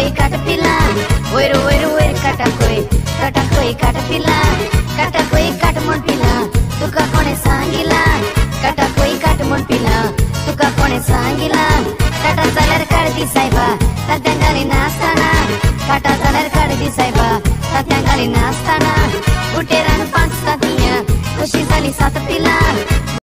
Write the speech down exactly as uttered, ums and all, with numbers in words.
काटपिला वयर वयर वयर काटाकोय काटाकोय काटपिला काटाकोय काट म्हण पिला तुका कोणे सांगिला काटाकोय काट म्हण पिला तुका कोणे सांगिला काटा जाल्यार काड दी सायबा तात्यांगाली नासताना काटा जाल्यार काड दी सायबा तात्यांगाली नासताना उटेरान पांच तातिया कशी जाली सात पिला